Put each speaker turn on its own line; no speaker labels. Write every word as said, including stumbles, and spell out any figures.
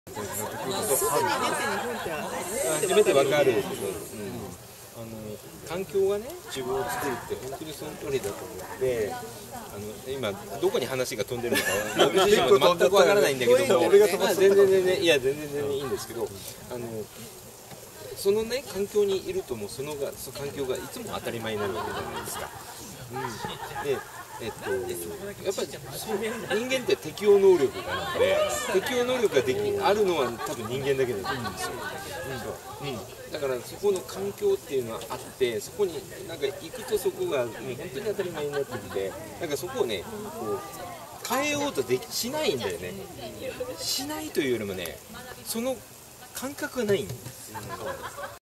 初めてわかる。あの環境がね、自分を作るって本当にその通りだと思って、あの今どこに話が飛んでるのか僕自身も全くわからないんだけども、まあ全然全然いや全然全然いいんですけど、あのそのね環境にいるともうそのがその環境がいつも当たり前になるわけじゃないですか。うん、でえっと、やっぱり人間って適応能力があって、適応能力ができあるのは多分人間だけだと思うんですよ。うんうん、だからそこの環境っていうのはあって、そこになんか行くとそこがもう本当に当たり前になってきて、なんかそこをねこう変えようとできしないんだよね。しないというよりもね、その感覚がないんですよ。